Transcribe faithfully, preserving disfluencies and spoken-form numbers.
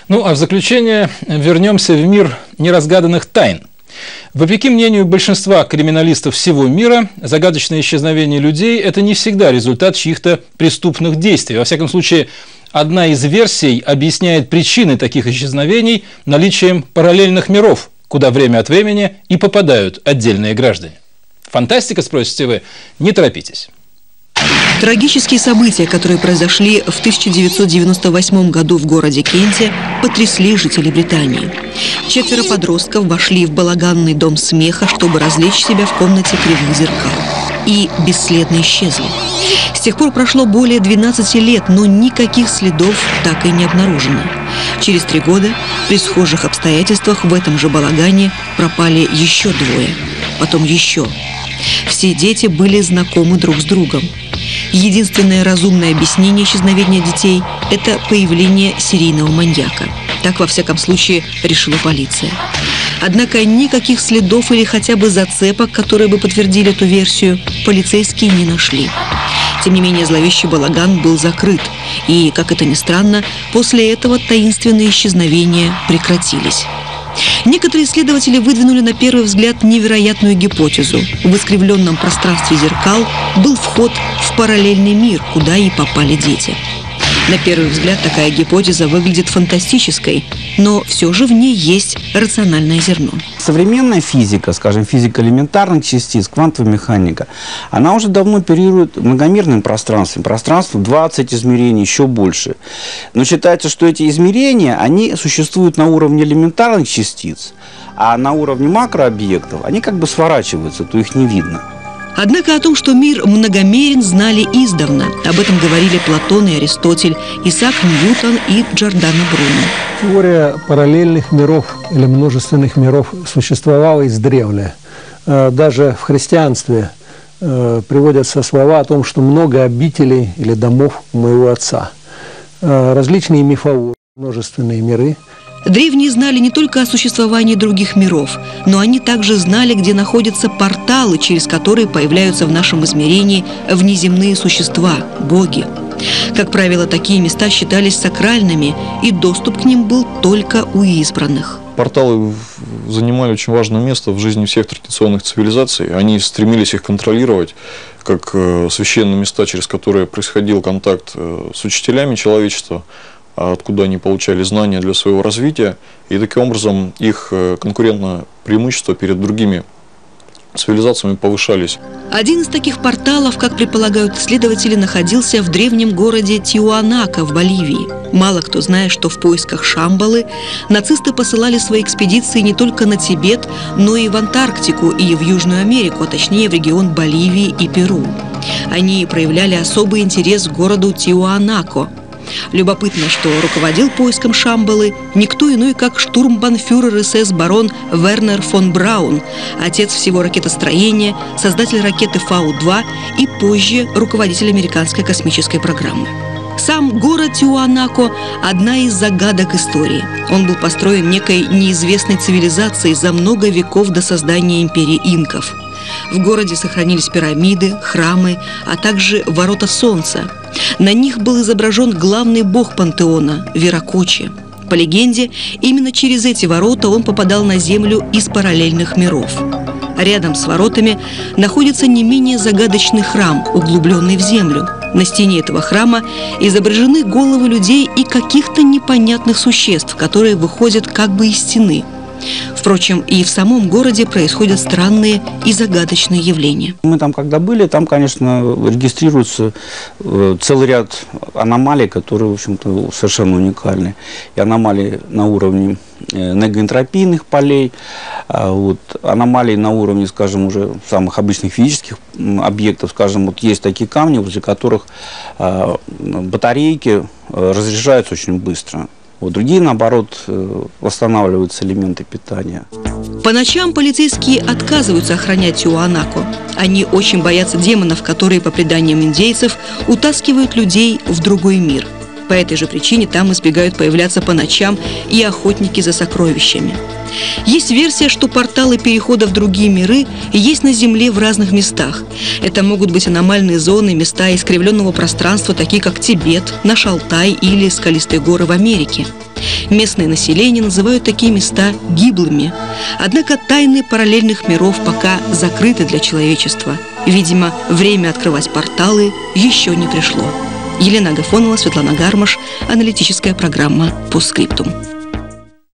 Ну а в заключение вернемся в мир неразгаданных тайн. Вопреки мнению большинства криминалистов всего мира, загадочное исчезновение людей – это не всегда результат чьих-то преступных действий. Во всяком случае, одна из версий объясняет причины таких исчезновений наличием параллельных миров, куда время от времени и попадают отдельные граждане. Фантастика, спросите вы? Не торопитесь. Трагические события, которые произошли в тысяча девятьсот девяносто восьмом году в городе Кенте, потрясли жителей Британии. Четверо подростков вошли в балаганный дом смеха, чтобы развлечь себя в комнате кривых зеркал. И бесследно исчезли. С тех пор прошло более двенадцати лет, но никаких следов так и не обнаружено. Через три года при схожих обстоятельствах в этом же балагане пропали еще двое, потом еще. Все дети были знакомы друг с другом. Единственное разумное объяснение исчезновения детей – это появление серийного маньяка. Так, во всяком случае, решила полиция. Однако никаких следов или хотя бы зацепок, которые бы подтвердили эту версию, полицейские не нашли. Тем не менее, зловещий балаган был закрыт. И, как это ни странно, после этого таинственные исчезновения прекратились. Некоторые исследователи выдвинули на первый взгляд невероятную гипотезу. В искривленном пространстве зеркал был вход в параллельный мир, куда и попали дети. На первый взгляд такая гипотеза выглядит фантастической, но все же в ней есть рациональное зерно. Современная физика, скажем, физика элементарных частиц, квантовая механика, она уже давно оперирует многомерным пространством, пространством двадцать измерений, еще больше. Но считается, что эти измерения, они существуют на уровне элементарных частиц, а на уровне макрообъектов они как бы сворачиваются, то их не видно. Однако о том, что мир многомерен, знали издавна. Об этом говорили Платон и Аристотель, Исаак Ньютон и Джордано Бруно. Теория параллельных миров или множественных миров существовала издревле. Даже в христианстве приводятся слова о том, что много обителей или домов у моего отца. Различные мифологии, множественные миры. Древние знали не только о существовании других миров, но они также знали, где находятся порталы, через которые появляются в нашем измерении внеземные существа, боги. Как правило, такие места считались сакральными, и доступ к ним был только у избранных. Порталы занимали очень важное место в жизни всех традиционных цивилизаций. Они стремились их контролировать, как священные места, через которые происходил контакт с учителями человечества, откуда они получали знания для своего развития, и таким образом их конкурентное преимущество перед другими цивилизациями повышались. Один из таких порталов, как предполагают исследователи, находился в древнем городе Тиуанако в Боливии. Мало кто знает, что в поисках Шамбалы нацисты посылали свои экспедиции не только на Тибет, но и в Антарктику и в Южную Америку, а точнее в регион Боливии и Перу. Они проявляли особый интерес к городу Тиуанако. Любопытно, что руководил поиском Шамбалы никто иной, как штурмбанфюрер СС барон Вернер фон Браун, отец всего ракетостроения, создатель ракеты Фау два и позже руководитель американской космической программы. Сам город Тиуанако – одна из загадок истории. Он был построен некой неизвестной цивилизацией за много веков до создания империи инков. В городе сохранились пирамиды, храмы, а также ворота солнца. На них был изображен главный бог пантеона – Виракочи. По легенде, именно через эти ворота он попадал на землю из параллельных миров. Рядом с воротами находится не менее загадочный храм, углубленный в землю. На стене этого храма изображены головы людей и каких-то непонятных существ, которые выходят как бы из стены. Впрочем, и в самом городе происходят странные и загадочные явления. Мы там, когда были, там, конечно, регистрируется целый ряд аномалий, которые, в общем-то, совершенно уникальны. И аномалии на уровне негоэнтропийных полей, вот, аномалии на уровне, скажем, уже самых обычных физических объектов. Скажем, вот есть такие камни, возле которых батарейки разряжаются очень быстро. Вот другие, наоборот, восстанавливаются элементы питания. По ночам полицейские отказываются охранять Тиуанако. Они очень боятся демонов, которые, по преданиям индейцев, утаскивают людей в другой мир. По этой же причине там избегают появляться по ночам и охотники за сокровищами. Есть версия, что порталы перехода в другие миры есть на Земле в разных местах. Это могут быть аномальные зоны, места искривленного пространства, такие как Тибет, наш Алтай или скалистые горы в Америке. Местное население называют такие места гиблыми. Однако тайны параллельных миров пока закрыты для человечества. Видимо, время открывать порталы еще не пришло. Елена Агафонова, Светлана Гармаш. Аналитическая программа «Постскриптум».